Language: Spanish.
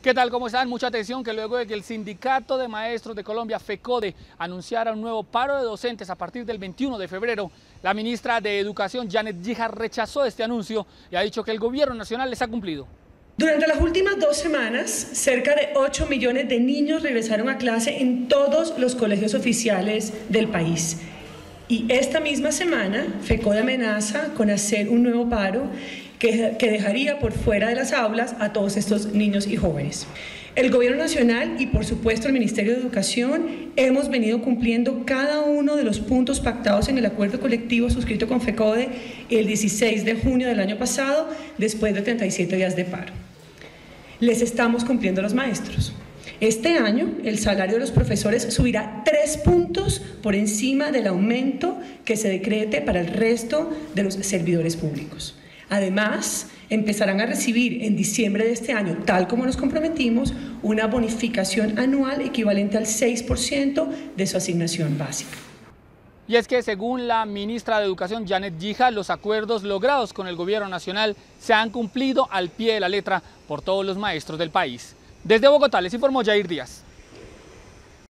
¿Qué tal? ¿Cómo están? Mucha atención que luego de que el Sindicato de Maestros de Colombia, FECODE, anunciara un nuevo paro de docentes a partir del 21 de febrero, la ministra de Educación, Janet Guíjar, rechazó este anuncio y ha dicho que el gobierno nacional les ha cumplido. Durante las últimas 2 semanas, cerca de 8 millones de niños regresaron a clase en todos los colegios oficiales del país. Y esta misma semana, FECODE amenaza con hacer un nuevo paro que dejaría por fuera de las aulas a todos estos niños y jóvenes. El Gobierno Nacional y, por supuesto, el Ministerio de Educación hemos venido cumpliendo cada uno de los puntos pactados en el acuerdo colectivo suscrito con FECODE el 16 de junio del año pasado, después de 37 días de paro. Les estamos cumpliendo a los maestros. Este año, el salario de los profesores subirá 3 puntos por encima del aumento que se decrete para el resto de los servidores públicos. Además, empezarán a recibir en diciembre de este año, tal como nos comprometimos, una bonificación anual equivalente al 6% de su asignación básica. Y es que según la ministra de Educación, Janet Guíjar, los acuerdos logrados con el gobierno nacional se han cumplido al pie de la letra por todos los maestros del país. Desde Bogotá les informó Jair Díaz.